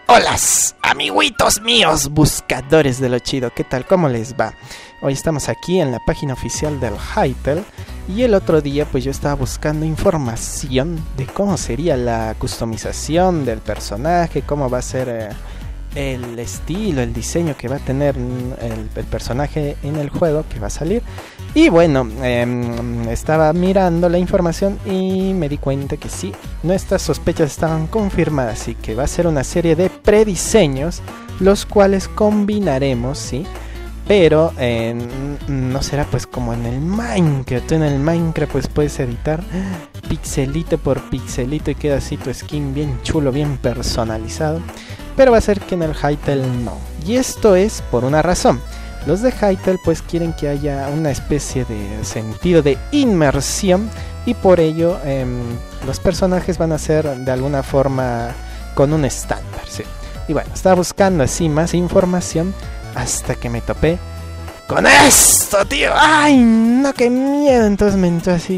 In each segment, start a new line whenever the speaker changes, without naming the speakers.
Hola, amiguitos míos, buscadores de lo chido, ¿qué tal? ¿Cómo les va? Hoy estamos aquí en la página oficial del Hytale. Y el otro día pues yo estaba buscando información de cómo sería la customización del personaje, cómo va a ser el estilo, el diseño que va a tener el personaje en el juego que va a salir. Y bueno, estaba mirando la información y me di cuenta que sí, nuestras sospechas estaban confirmadas y que va a ser una serie de prediseños, los cuales combinaremos, ¿sí? Pero no será pues como en el Minecraft. Tú en el Minecraft pues puedes editar pixelito por pixelito y queda así tu skin bien chulo, bien personalizado. Pero va a ser que en el Hytale no. Y esto es por una razón. Los de Hytale pues quieren que haya una especie de sentido de inmersión. Y por ello los personajes van a ser de alguna forma con un estándar, ¿sí? Y bueno, estaba buscando así más información hasta que me topé con esto, tío. ¡Ay, no, qué miedo! Entonces me entró así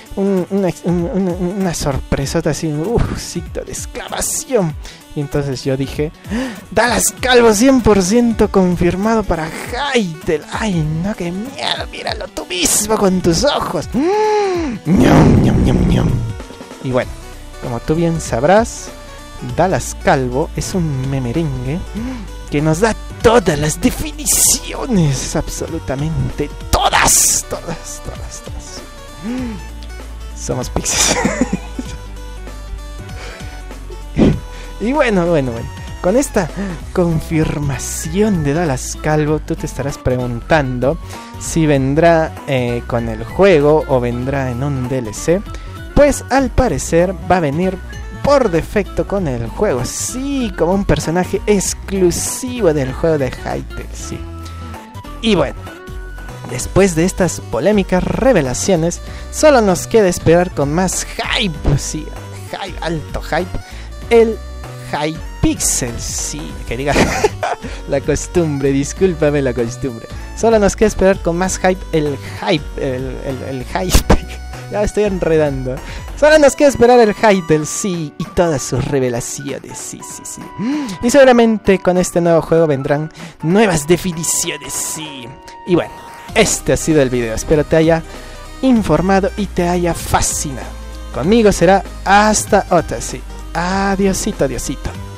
una sorpresota, así un signo de exclamación. Y entonces yo dije, Dallas Calvo 100% confirmado para Hytale. ¡Ay, no, qué miedo! Míralo tú mismo con tus ojos. ¡Ñam, ñam, ñam, ñam! Y bueno, como tú bien sabrás, Dallas Calvo es un memerengue que nos da todas las definiciones, absolutamente todas. Somos pixies. Y bueno, con esta confirmación de Dallas Calvo, tú te estarás preguntando si vendrá con el juego o vendrá en un DLC. Pues al parecer va a venir por defecto con el juego, sí, como un personaje exclusivo del juego de Hytale, sí. Y bueno, después de estas polémicas revelaciones, solo nos queda esperar con más hype, sí, alto hype, el Hypixel, sí, que diga la costumbre, discúlpame la costumbre. Solo nos queda esperar con más hype el hype. Ya estoy enredando. Solo nos queda esperar el Hytale, sí, y todas sus revelaciones, sí. Y seguramente con este nuevo juego vendrán nuevas definiciones, sí. Y bueno, este ha sido el video. Espero te haya informado y te haya fascinado. Conmigo será hasta otra, sí. Adiosito.